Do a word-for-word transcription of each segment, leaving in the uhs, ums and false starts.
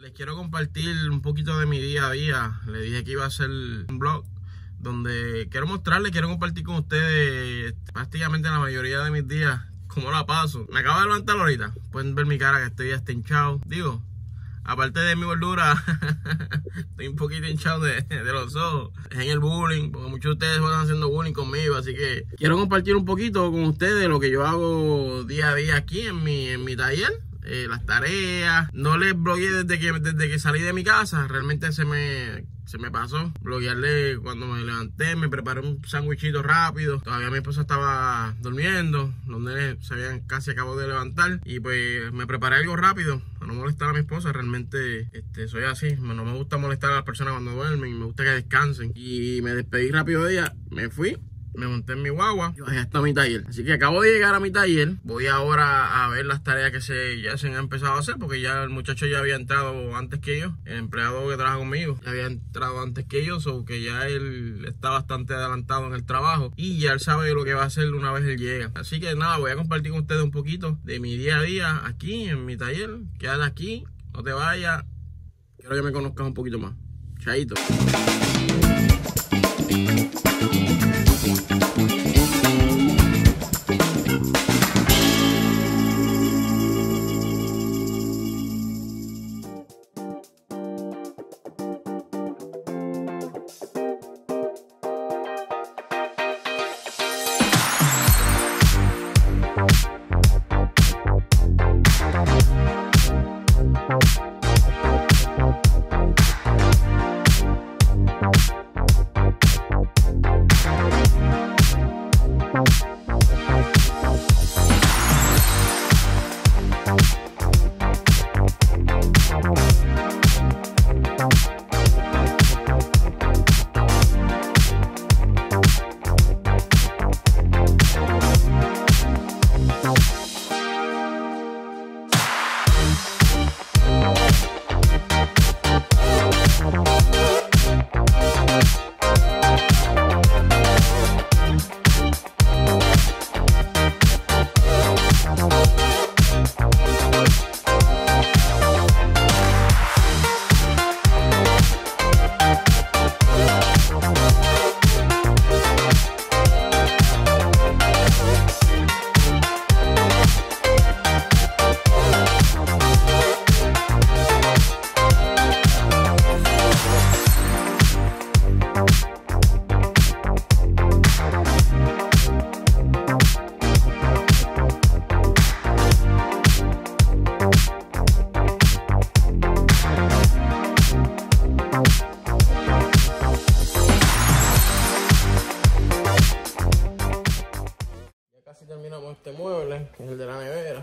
Les quiero compartir un poquito de mi día a día. Le dije que iba a hacer un vlog donde quiero mostrarles, quiero compartir con ustedes prácticamente la mayoría de mis días, cómo la paso. Me acabo de levantar ahorita, pueden ver mi cara que estoy hasta hinchado. Digo, aparte de mi gordura, estoy un poquito hinchado de, de los ojos. Es en el bullying, porque muchos de ustedes están haciendo bullying conmigo, así que quiero compartir un poquito con ustedes lo que yo hago día a día aquí en mi, en mi taller. Eh, las tareas, no les blogueé desde que, desde que salí de mi casa, realmente se me, se me pasó bloguearle cuando me levanté, me preparé un sándwichito rápido, todavía mi esposa estaba durmiendo, los nenes se habían casi acabado de levantar y pues me preparé algo rápido para no molestar a mi esposa. Realmente este, soy así, no me gusta molestar a las personas cuando duermen, me gusta que descansen, y me despedí rápido de ella, me fui. Me monté en mi guagua y bajé hasta mi taller. Así que acabo de llegar a mi taller. Voy ahora a ver las tareas que se, ya se han empezado a hacer, porque ya el muchacho ya había entrado antes que yo. El empleado que trabaja conmigo ya había entrado antes que yo, so que ya él está bastante adelantado en el trabajo y ya él sabe lo que va a hacer una vez él llega. Así que nada, voy a compartir con ustedes un poquito de mi día a día aquí en mi taller. Quédate aquí, no te vayas. Quiero que me conozcas un poquito más. Chaito. Terminamos este mueble, que es el de la nevera.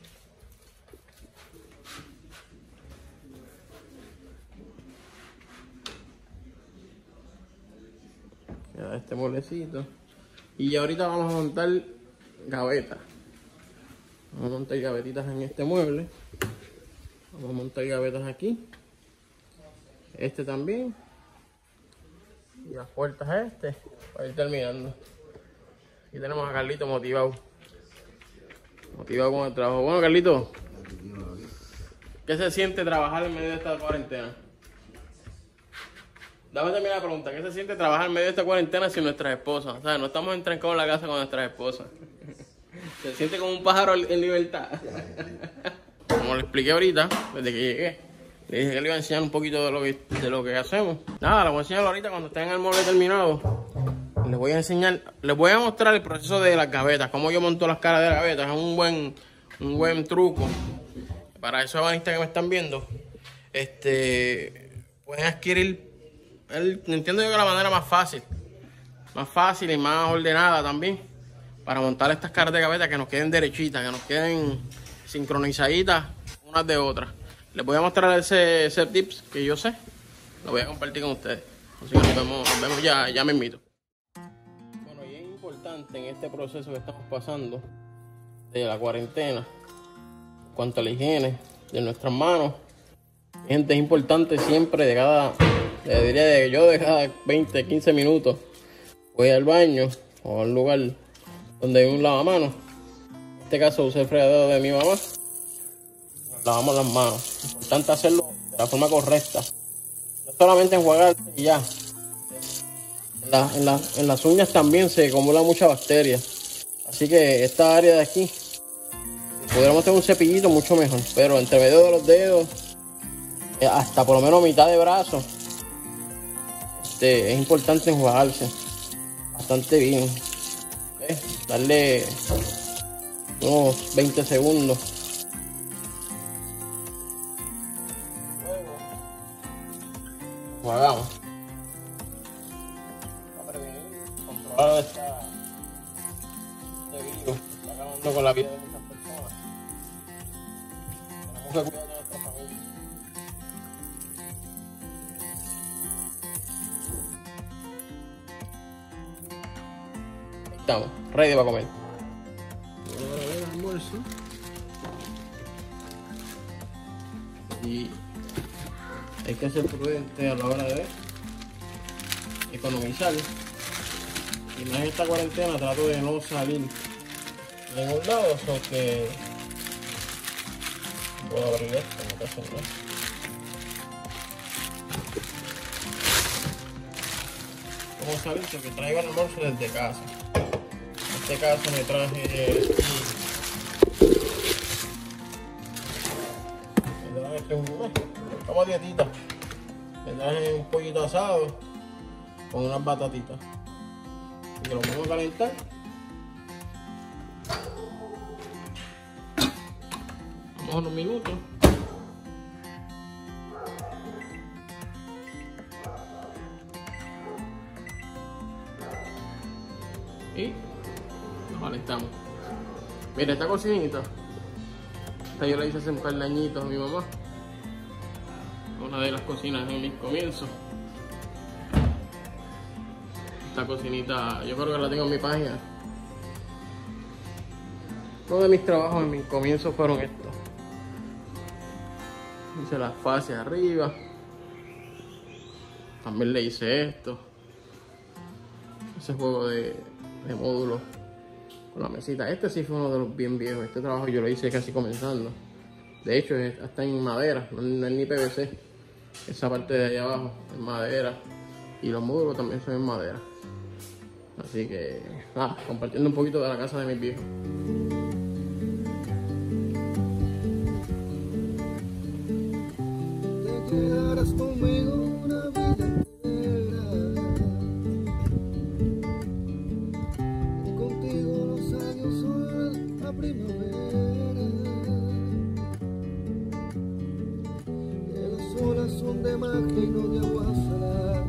Queda este mueblecito. Y ya ahorita vamos a montar gavetas. Vamos a montar gavetitas en este mueble. Vamos a montar gavetas aquí. Este también. Y las puertas a este. Para ir terminando. Aquí tenemos a Carlito motivado. Motivado con el trabajo. Bueno, Carlito, ¿qué se siente trabajar en medio de esta cuarentena? Dame también la pregunta. ¿Qué se siente trabajar en medio de esta cuarentena sin nuestras esposas? O sea, no estamos entrancados en la casa con nuestras esposas. ¿Se siente como un pájaro en libertad? Como le expliqué ahorita, desde que llegué, le dije que le iba a enseñar un poquito de lo que, de lo que hacemos. Nada, le voy a enseñar ahorita cuando estén en el mueble terminado. Les voy a enseñar, les voy a mostrar el proceso de las gavetas, cómo yo monto las caras de las gavetas. Es un buen, un buen truco. Para esos ebanistas que me están viendo, este, pueden adquirir, el, entiendo yo que la manera más fácil, más fácil y más ordenada también, para montar estas caras de gavetas que nos queden derechitas, que nos queden sincronizaditas unas de otras. Les voy a mostrar ese, ese tips que yo sé, lo voy a compartir con ustedes. Así que nos vemos, nos vemos ya, ya mismito. Bueno, y es importante en este proceso que estamos pasando de la cuarentena, en cuanto a la higiene de nuestras manos. Gente, es importante siempre de cada, le diría de yo de cada veinte, quince minutos voy al baño o al lugar donde hay un lavamanos. En este caso usé el fregadero de mi mamá. Lavamos las manos. Es importante hacerlo de la forma correcta. No solamente enjuagar y ya. En, la, en, la, en las uñas también se acumula mucha bacteria. Así que esta área de aquí, si pudiéramos tener un cepillito, mucho mejor. Pero entre medio de los dedos, hasta por lo menos mitad de brazo, este, es importante enjuagarse bastante bien. ¿Ves? Darle unos veinte segundos. Enjuagamos. Para prevenir, controlar esta, este virus que está acabando con la vida de muchas personas. Tenemos que cuidar de nuestra familia. Ahí estamos, ready para comer. Ahora el almuerzo. Y hay que ser prudente a la hora de economizar. Y más en esta cuarentena trato de no salir de ningún lado, o que puedo abrir esto, no pasa nada. Vamos a salir porque traigo el almuerzo desde casa. En este caso me traje como dietita. Me traje un pollito asado con unas batatitas. Y que lo vamos a calentar. Vamos a unos minutos. Y nos calentamos. Mira esta cocinita. Esta yo la hice hace un par de añitos a mi mamá. Una de las cocinas en mis comienzos. Esta cocinita, yo creo que la tengo en mi página. Uno de mis trabajos en mis comienzos fueron estos. Hice las fases arriba. También le hice esto. Ese juego de, de módulos con la mesita. Este sí fue uno de los bien viejos. Este trabajo yo lo hice casi comenzando. De hecho, está en madera, no es ni P V C. Esa parte de ahí abajo es madera. Y los módulos también son en madera. Así que, nada, compartiendo un poquito de la casa de mis viejos. Te quedarás conmigo una vida entera. Y contigo los años son la primavera. Que las olas son de magia y no de agua salada.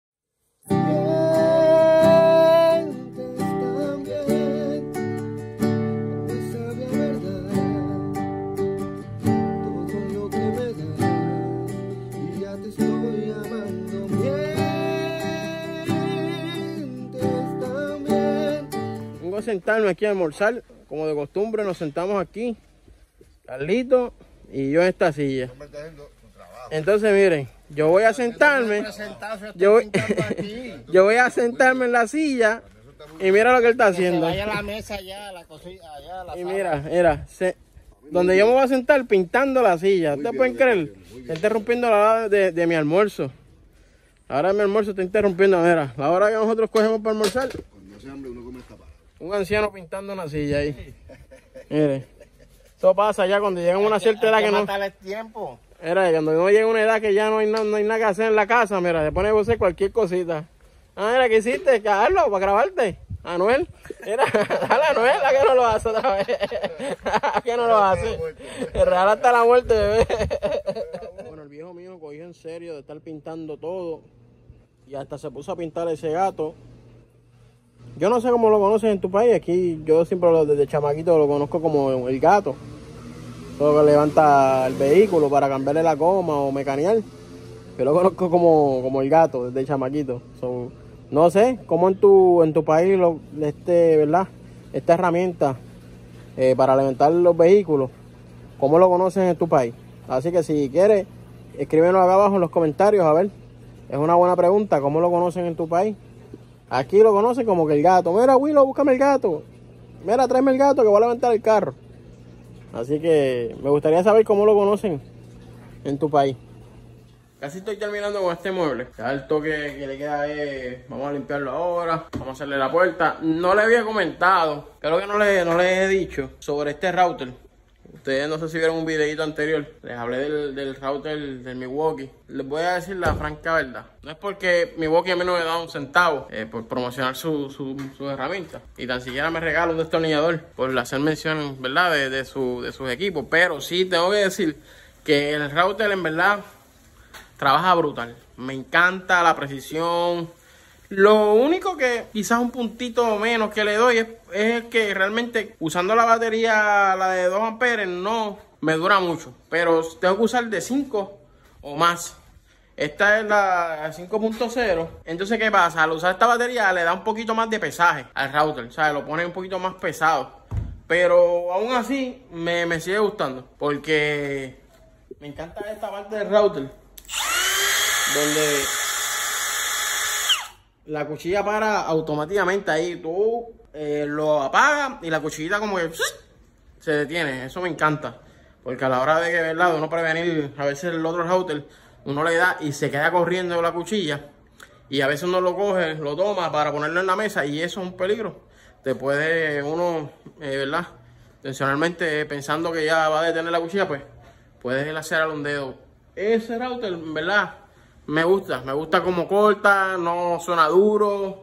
A sentarme aquí a almorzar, como de costumbre nos sentamos aquí, Carlito y yo en esta silla. Entonces miren, yo voy a sentarme, yo voy, yo voy a sentarme en la silla y mira lo que él está haciendo. Vaya a la mesa allá, la cocina, allá, la y mira, mira, se, donde yo me voy a sentar pintando la silla. ¿Ustedes pueden creer? Está interrumpiendo la hora de, de mi almuerzo. Ahora mi almuerzo está interrumpiendo, mira, la hora que nosotros cogemos para almorzar. Un anciano pintando una silla ahí. Mire, eso pasa ya cuando llegan a una cierta edad que no. Tiempo. Mira, cuando uno llega a una edad que ya no hay, no, no hay nada que hacer en la casa, mira, se pone a hacer cualquier cosita. Ah, mira, ¿qué hiciste? Carlos, para grabarte. Anuel, mira, dale a Anuel, ¿a qué no lo hace otra vez? ¿A qué no lo hace? El real hasta la muerte, bebé. Bueno, el viejo mío cogió en serio de estar pintando todo y hasta se puso a pintar ese gato. Yo no sé cómo lo conocen en tu país, aquí yo siempre lo, desde chamaquito lo conozco como el gato. Todo que levanta el vehículo para cambiarle la goma o mecanear. Yo lo conozco como, como el gato desde chamaquito. So, no sé cómo en tu, en tu país lo, este, ¿verdad? Esta herramienta eh, para levantar los vehículos, ¿cómo lo conocen en tu país? Así que si quieres, escríbenos acá abajo en los comentarios, a ver. Es una buena pregunta, ¿cómo lo conocen en tu país? Aquí lo conocen como que el gato. Mira, Willow, búscame el gato. Mira, tráeme el gato que voy a levantar el carro. Así que me gustaría saber cómo lo conocen en tu país. casi estoy terminando con este mueble. Ya el toque que le queda es, vamos a limpiarlo ahora, vamos a hacerle la puerta. No le había comentado, creo que no le, no le he dicho sobre este router. Ustedes no sé si vieron un videito anterior, les hablé del, del router del Milwaukee. Les voy a decir la franca verdad. No es porque Milwaukee a mí no me da un centavo eh, por promocionar su, su, su herramienta. Y tan siquiera me regala un destornillador por hacer mención, ¿verdad? De, de, su, de sus equipos. Pero sí tengo que decir que el router en verdad trabaja brutal. Me encanta la precisión. Lo único que quizás un puntito menos que le doy es, es que realmente usando la batería, la de dos amperes, no me dura mucho. Pero tengo que usar de cinco o más. Esta es la cinco punto cero. Entonces, ¿qué pasa? Al usar esta batería le da un poquito más de pesaje al router. O sea, lo pone un poquito más pesado. Pero aún así me, me sigue gustando. Porque me encanta esta parte del router donde la cuchilla para automáticamente ahí. Tú eh, lo apagas y la cuchillita como que se detiene. Eso me encanta. Porque a la hora de que, ¿verdad?, uno prevenir, a veces el otro router, uno le da y se queda corriendo la cuchilla. Y a veces uno lo coge, lo toma para ponerlo en la mesa y eso es un peligro. Te puede uno, eh, ¿verdad?, intencionalmente pensando que ya va a detener la cuchilla, pues puedes lacerar un dedo. Ese router, en verdad, me gusta, me gusta como corta, no suena duro,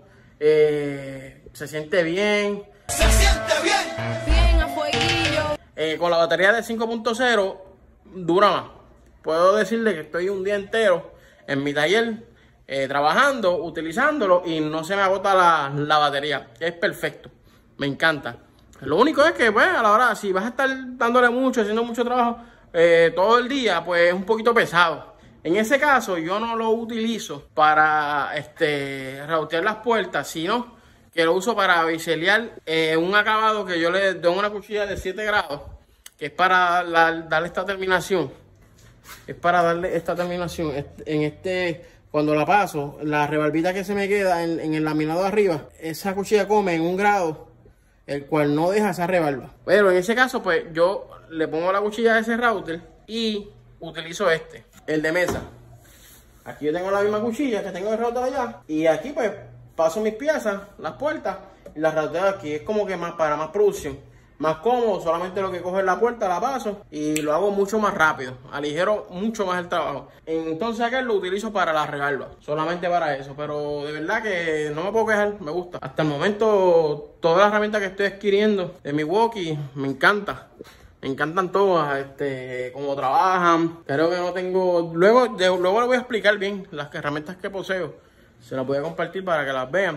eh, se siente bien. Se siente bien. Bien a fueguillo. Eh, con la batería de cinco punto cero dura más. Puedo decirle que estoy un día entero en mi taller eh, trabajando, utilizándolo y no se me agota la, la batería. Es perfecto, me encanta. Lo único es que, pues, a la hora, si vas a estar dándole mucho, haciendo mucho trabajo eh, todo el día, pues es un poquito pesado. En ese caso, yo no lo utilizo para este, routear las puertas, sino que lo uso para biselear eh, un acabado que yo le doy una cuchilla de siete grados, que es para la, darle esta terminación. Es para darle esta terminación. En este, cuando la paso, la rebalbita que se me queda en, en el laminado de arriba, esa cuchilla come en un grado, el cual no deja esa rebalba. Pero en ese caso, pues yo le pongo la cuchilla a ese router y utilizo este, el de mesa. Aquí yo tengo la misma cuchilla que tengo de router allá. Y aquí pues paso mis piezas, las puertas, y las routeo aquí. Es como que más para más producción, más cómodo. Solamente lo que cojo es la puerta, la paso y lo hago mucho más rápido. Aligero mucho más el trabajo. Entonces acá lo utilizo para la regalba, solamente para eso. Pero de verdad que no me puedo quejar, me gusta. Hasta el momento todas las herramientas que estoy adquiriendo de Milwaukee me encanta. Me encantan todas, este, cómo trabajan. Creo que no tengo... Luego, de, luego les voy a explicar bien las herramientas que poseo. Se las voy a compartir para que las vean.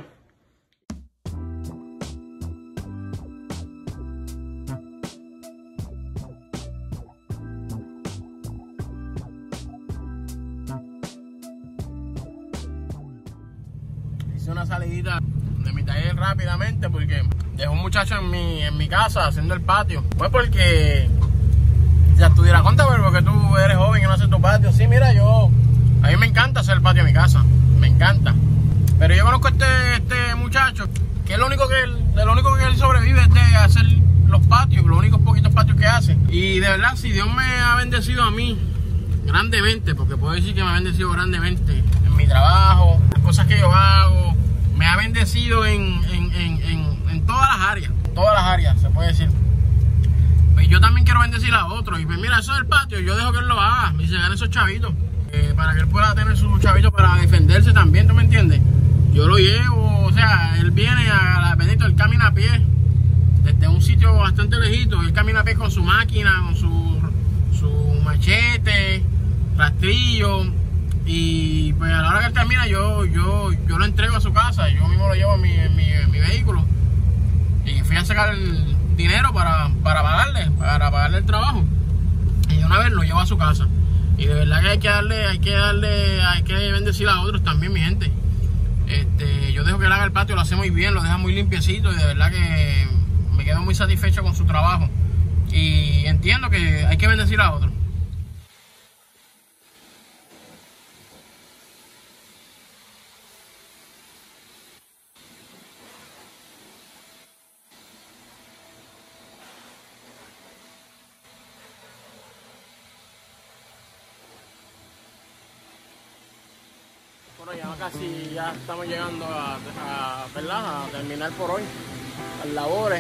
Hice una salidita de mi taller rápidamente porque dejó un muchacho en mi, en mi casa haciendo el patio. Pues porque ya tú dirás, ¿cuánto? Porque tú eres joven y no haces tu patio. Sí, mira, yo, a mí me encanta hacer el patio en mi casa, me encanta. Pero yo conozco a este, este muchacho, que es lo único que él, de lo único que él sobrevive es de hacer los patios, los únicos poquitos patios que hace. Y de verdad, si Dios me ha bendecido a mí grandemente, porque puedo decir que me ha bendecido grandemente en mi trabajo, las cosas que yo hago, me ha bendecido en, en, en, en, en todas las áreas, todas las áreas, se puede decir. Pues yo también quiero bendecir a otros. Y pues mira, eso del patio, yo dejo que él lo haga y se gane esos chavitos. Eh, para que él pueda tener sus chavitos para defenderse también, ¿tú me entiendes? Yo lo llevo, o sea, él viene a la Benito, él camina a pie desde un sitio bastante lejito. Él camina a pie con su máquina, con su, su machete, rastrillo. Y pues a la hora que él termina, yo, yo, yo lo entrego a su casa. Yo mismo lo llevo en mi, en mi, en mi vehículo. Y fui a sacar el dinero para, para pagarle, para pagarle el trabajo. Y una vez lo llevo a su casa. Y de verdad que hay que darle, hay que darle, hay que bendecir a otros también, mi gente. Este, yo dejo que él haga el patio, lo hace muy bien, lo deja muy limpiecito y de verdad que me quedo muy satisfecho con su trabajo. Y entiendo que hay que bendecir a otros. Bueno, ya casi ya estamos llegando a, a, ¿verdad? a terminar por hoy las labores.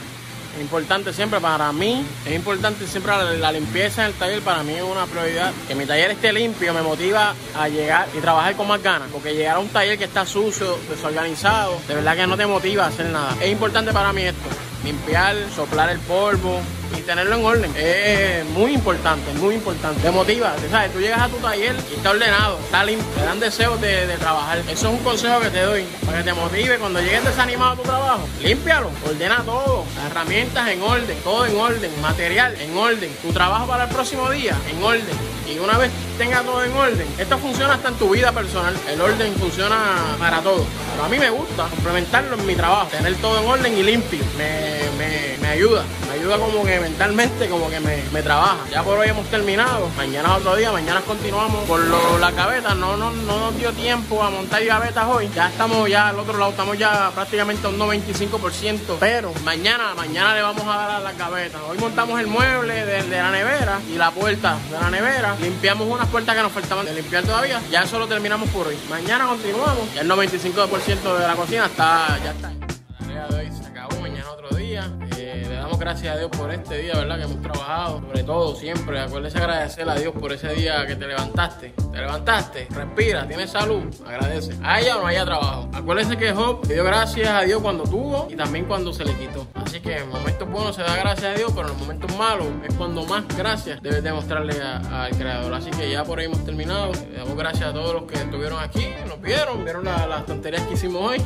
Es importante siempre para mí, es importante siempre la, la limpieza del taller, para mí es una prioridad. Que mi taller esté limpio me motiva a llegar y trabajar con más ganas, porque llegar a un taller que está sucio, desorganizado, de verdad que no te motiva a hacer nada. Es importante para mí esto, limpiar, soplar el polvo y tenerlo en orden. Es muy importante, muy importante. Te motiva, ¿sabes? Tú llegas a tu taller y está ordenado, está limpio, te dan deseos de, de trabajar. Eso es un consejo que te doy, para que te motive cuando llegues desanimado a tu trabajo. Límpialo, ordena todo, las herramientas en orden, todo en orden, material en orden, tu trabajo para el próximo día en orden. Y una vez tengas todo en orden, esto funciona hasta en tu vida personal. El orden funciona para todo. Pero a mí me gusta complementarlo en mi trabajo, tener todo en orden y limpio. Me, me, me ayuda, me ayuda como que mentalmente, como que me, me trabaja. Ya por hoy hemos terminado, mañana es otro día, mañana continuamos por lo, las gavetas. No, no, no nos dio tiempo a montar gavetas hoy. Ya estamos ya al otro lado, estamos ya prácticamente a un noventa y cinco por ciento. Pero mañana, mañana le vamos a dar a las gavetas. Hoy montamos el mueble de, de la nevera y la puerta de la nevera. Limpiamos unas puertas que nos faltaban de limpiar todavía. Ya eso lo terminamos por hoy. Mañana continuamos. Ya el noventa y cinco por ciento de la cocina está, ya está. La tarea de hoy se acabó, mañana otro día. Eh, le damos gracias a Dios por este día, ¿verdad? Que hemos trabajado. Sobre todo, siempre. Acuérdese agradecer a Dios por ese día que te levantaste. Te levantaste, respira, tienes salud. Agradece. Haya o no haya trabajo. Acuérdese que Job dio gracias a Dios cuando tuvo y también cuando se le quitó. Así que en momentos buenos se da gracias a Dios, pero en los momentos malos es cuando más gracias debes demostrarle al Creador. Así que ya por ahí hemos terminado. Le damos gracias a todos los que estuvieron aquí, nos vieron, vieron la, las tonterías que hicimos hoy.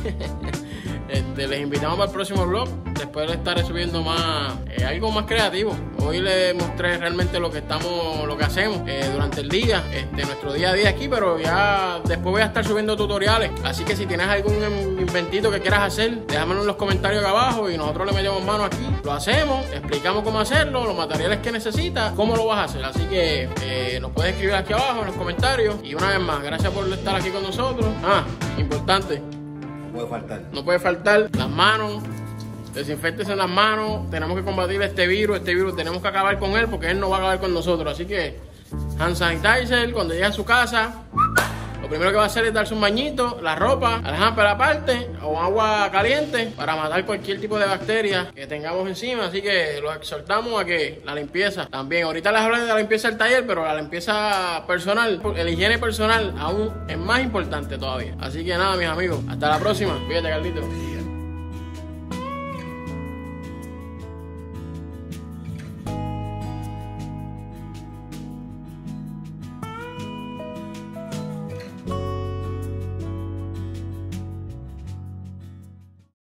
Este, les invitamos para el próximo vlog. Después les estaré subiendo más, eh, algo más creativo. Hoy les mostré realmente lo que estamos, lo que hacemos eh, durante el día, este, nuestro día a día aquí, pero ya después voy a estar subiendo tutoriales. Así que si tienes algún inventito que quieras hacer, déjamelo en los comentarios acá abajo y nosotros le metemos mano aquí. Lo hacemos, explicamos cómo hacerlo, los materiales que necesitas, cómo lo vas a hacer. Así que eh, nos puedes escribir aquí abajo en los comentarios. Y una vez más, gracias por estar aquí con nosotros. Ah, importante. No puede faltar. No puede faltar las manos. Desinféctese las manos. Tenemos que combatir este virus. Este virus tenemos que acabar con él porque él no va a acabar con nosotros. Así que hand sanitizer cuando llegue a su casa. Lo primero que va a hacer es darse un bañito, la ropa, al hamper aparte, o agua caliente para matar cualquier tipo de bacteria que tengamos encima. Así que los exhortamos a que la limpieza también. Ahorita les hablé de la limpieza del taller, pero la limpieza personal, el higiene personal aún es más importante todavía. Así que nada, mis amigos, hasta la próxima. Cuídate, Carlito.